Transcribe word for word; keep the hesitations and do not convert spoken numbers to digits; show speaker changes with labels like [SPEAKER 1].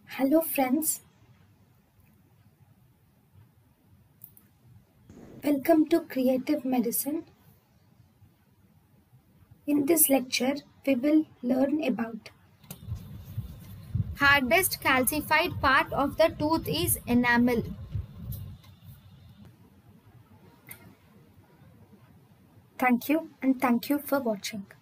[SPEAKER 1] Hello friends, welcome to Creative Medicine. In this lecture, we will learn about
[SPEAKER 2] Hardest calcified part of the tooth is enamel.
[SPEAKER 1] thank you and thank you for watching.